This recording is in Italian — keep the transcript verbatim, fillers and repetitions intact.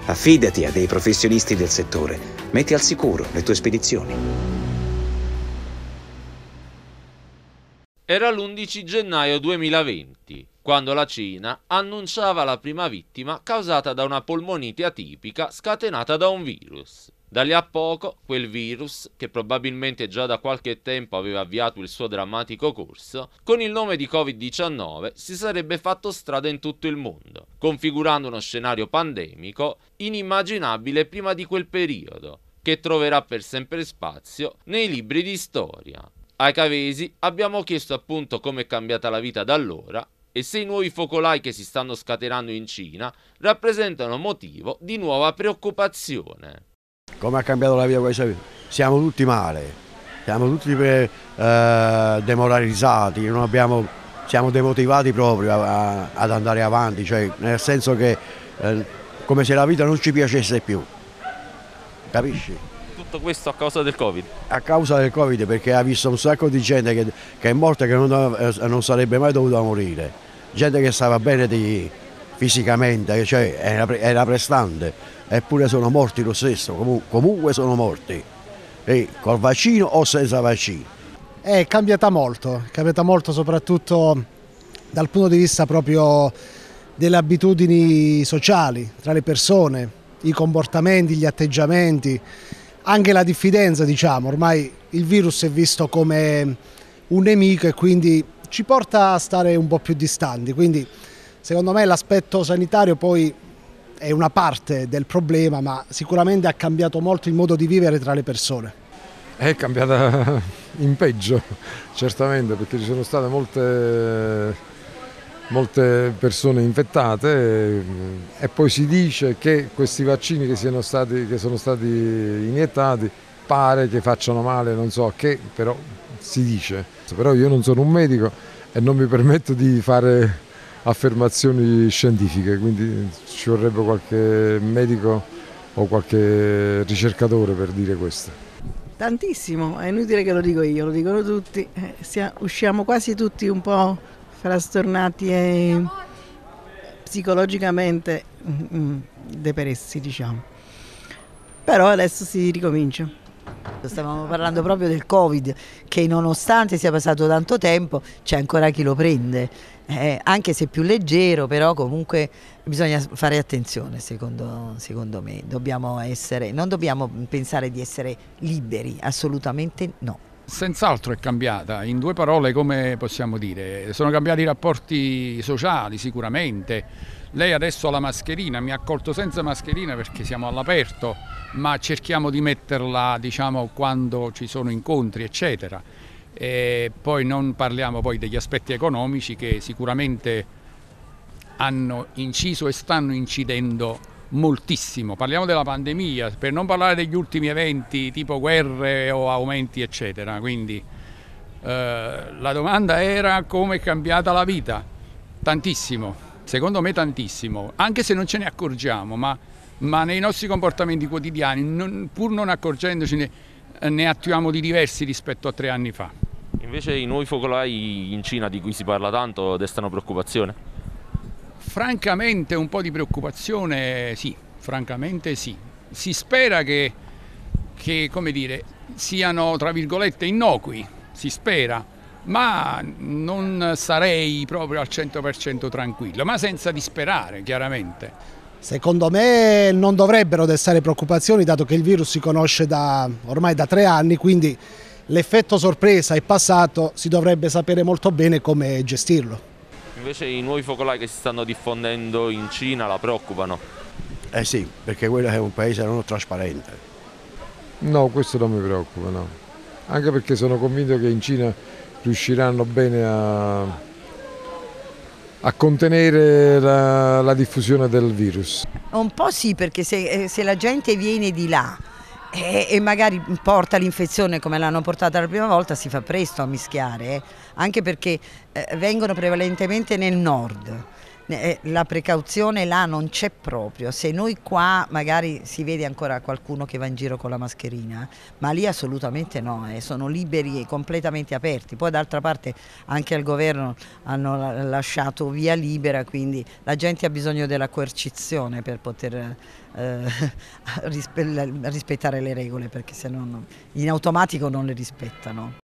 Affidati a dei professionisti del settore. Metti al sicuro le tue spedizioni. Era l'undici gennaio duemilaventi, quando la Cina annunciava la prima vittima causata da una polmonite atipica scatenata da un virus. Da lì a poco, quel virus, che probabilmente già da qualche tempo aveva avviato il suo drammatico corso, con il nome di covid diciannove si sarebbe fatto strada in tutto il mondo, configurando uno scenario pandemico inimmaginabile prima di quel periodo, che troverà per sempre spazio nei libri di storia. Ai Cavesi abbiamo chiesto appunto come è cambiata la vita da allora e se i nuovi focolai che si stanno scatenando in Cina rappresentano motivo di nuova preoccupazione. Come ha cambiato la vita questa vita? Siamo tutti male, siamo tutti eh, demoralizzati, non abbiamo, siamo demotivati proprio a, a, ad andare avanti, cioè, nel senso che eh, come se la vita non ci piacesse più, capisci? Tutto questo a causa del Covid? A causa del Covid, perché ha visto un sacco di gente che, che è morta e che non, eh, non sarebbe mai dovuta morire, gente che stava bene di, fisicamente, cioè era, era prestante. Eppure sono morti lo stesso, comunque, comunque sono morti, e col vaccino o senza vaccino. È cambiata molto, è cambiata molto soprattutto dal punto di vista proprio delle abitudini sociali tra le persone, i comportamenti, gli atteggiamenti, anche la diffidenza, diciamo. Ormai il virus è visto come un nemico e quindi ci porta a stare un po' più distanti, quindi secondo me l'aspetto sanitario poi è una parte del problema, ma sicuramente ha cambiato molto il modo di vivere tra le persone. È cambiata in peggio, certamente, perché ci sono state molte, molte persone infettate e poi si dice che questi vaccini che, siano stati, che sono stati iniettati pare che facciano male, non so a che, però si dice. Però io non sono un medico e non mi permetto di fare affermazioni scientifiche, quindi ci vorrebbe qualche medico o qualche ricercatore per dire questo. Tantissimo, è inutile che lo dico io, lo dicono tutti, eh, sia, usciamo quasi tutti un po' frastornati e psicologicamente mm, depressi, diciamo. Però adesso si ricomincia. Stavamo parlando proprio del Covid, che nonostante sia passato tanto tempo c'è ancora chi lo prende, eh, anche se più leggero, però comunque bisogna fare attenzione, secondo, secondo me. Dobbiamo essere, non dobbiamo pensare di essere liberi, assolutamente no. Senz'altro è cambiata, in due parole come possiamo dire, sono cambiati i rapporti sociali sicuramente. Lei adesso ha la mascherina, mi ha accolto senza mascherina perché siamo all'aperto, ma cerchiamo di metterla, diciamo, quando ci sono incontri eccetera. E poi non parliamo poi degli aspetti economici che sicuramente hanno inciso e stanno incidendo moltissimo. Parliamo della pandemia, per non parlare degli ultimi eventi tipo guerre o aumenti eccetera. Quindi eh, la domanda era come è cambiata la vita. Tantissimo. Secondo me tantissimo, anche se non ce ne accorgiamo, ma, ma nei nostri comportamenti quotidiani, non, pur non accorgendoci, ne, ne attuiamo di diversi rispetto a tre anni fa. Invece i nuovi focolai in Cina di cui si parla tanto destano preoccupazione? Francamente un po' di preoccupazione sì, francamente sì. Si spera che, che come dire, siano tra virgolette innocui, si spera. Ma non sarei proprio al cento per cento tranquillo, ma senza disperare chiaramente. Secondo me non dovrebbero destare preoccupazioni, dato che il virus si conosce da, ormai da tre anni, quindi l'effetto sorpresa è passato, si dovrebbe sapere molto bene come gestirlo. Invece i nuovi focolai che si stanno diffondendo in Cina la preoccupano? Eh sì, perché quello è un paese non trasparente. No, questo non mi preoccupa, no. Anche perché sono convinto che in Cina riusciranno bene a, a contenere la, la diffusione del virus. Un po' sì, perché se, se la gente viene di là e, e magari porta l'infezione come l'hanno portata la prima volta, si fa presto a mischiare, eh? Anche perché eh, vengono prevalentemente nel nord. eh, la precauzione là non c'è proprio. Se noi qua magari si vede ancora qualcuno che va in giro con la mascherina, ma lì assolutamente no, eh, sono liberi e completamente aperti. Poi d'altra parte anche al governo hanno lasciato via libera, quindi la gente ha bisogno della coercizione per poter eh, rispettare le regole, perché se no in automatico non le rispettano.